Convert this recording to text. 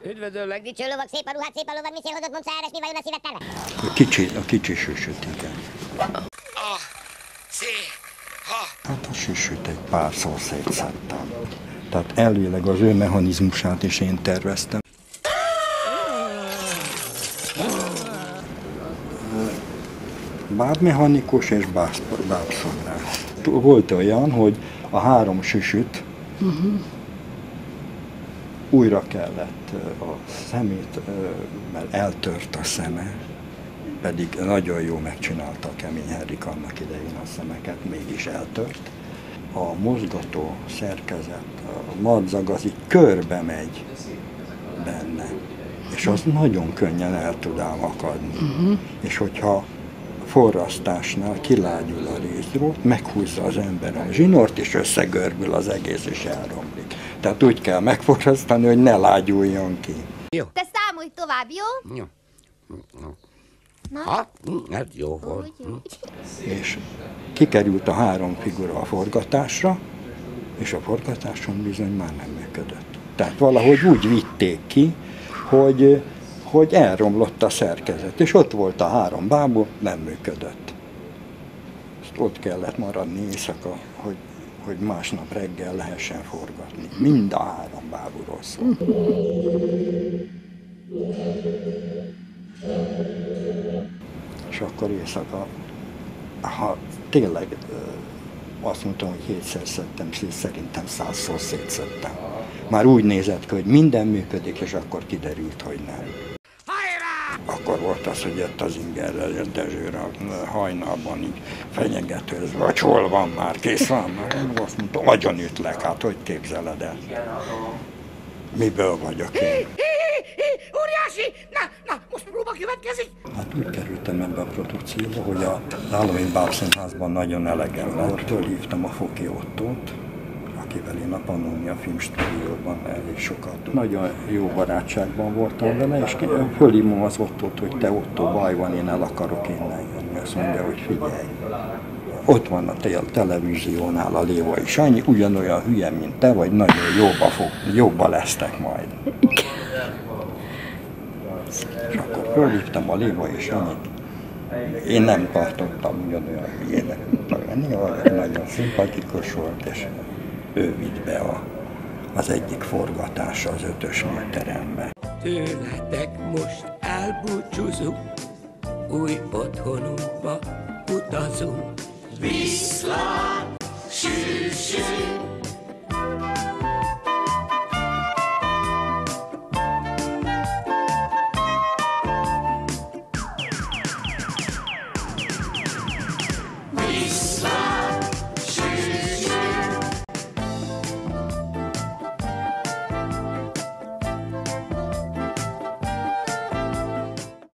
Üdvözöllek. Dicső lovag, szép a ruhát, szép a lovad, mi célhodott, mondd száres, mi vajon a szíved tele? A kicsi süsüt, igen. Hát a süsüt egy párszor szétszedtem. Tehát elvileg az ő mechanizmusát is én terveztem. Bábmechanikus és bábszobrász. Volt olyan, hogy a 3 süsüt újra kellett a szemét, mert eltört a szeme, pedig nagyon jó megcsinálta a Kemény Henrik annak idején a szemeket, mégis eltört. A mozgató szerkezet, a madzag az így körbe megy benne, és az nagyon könnyen el tud ám akadni. És hogyha forrasztásnál kilágyul a rézdrót, meghúzza az ember a zsinort, és összegörbül az egész, és elromlik. Tehát úgy kell megforrasztani, hogy ne lágyuljon ki. Jó. Te számolj tovább, jó? Jó. Na? Hát jó volt. És kikerült a 3 figura a forgatásra, és a forgatáson bizony már nem működött. Tehát valahogy úgy vitték ki, hogy elromlott a szerkezet, és ott volt a 3 bábú, nem működött. Ezt ott kellett maradni éjszaka, hogy másnap reggel lehessen forgatni. Mind a 3 bábúról szól. És akkor éjszaka, ha tényleg azt mondtam, hogy 7-szer szedtem, szerintem 100-szor szétszedtem. Már úgy nézett ki, hogy minden működik, és akkor kiderült, hogy nem. Akkor volt az, hogy jött az Ingerrel, jött Dezsőre hajnalban így fenyegetőzve, hogy hol van már, kész van már. Én azt mondtam, agyon ütlek, hát hogy képzeled el? Miből vagyok én? Óriási! Na, most próba következik! Hát úgy kerültem ebbe a produkcióba, hogy a Halloween Bábszínházban nagyon elegem lett. Fölhívtam a Foki Ottót, akivel én a Pannonia Filmstúdióban elég sokat. Nagyon jó barátságban voltam vele, és fölhívom az Ottót, hogy te Ottó, baj van, én el akarok innen jönni. Azt mondja, hogy figyelj. Ott van a televíziónál a Lévai Sanyi, ugyanolyan hülye, mint te, vagy nagyon jobba lesztek majd. És akkor fölhívtam a Lévai Sanyit. Én nem tartottam ugyanolyan hülyének, mint a nagyon szimpatikus volt, és ő vitt be az egyik forgatásra az 5-ös műterembe. Tőletek most elbúcsúzunk, új otthonunkba utazunk. Viszlát, sűsű,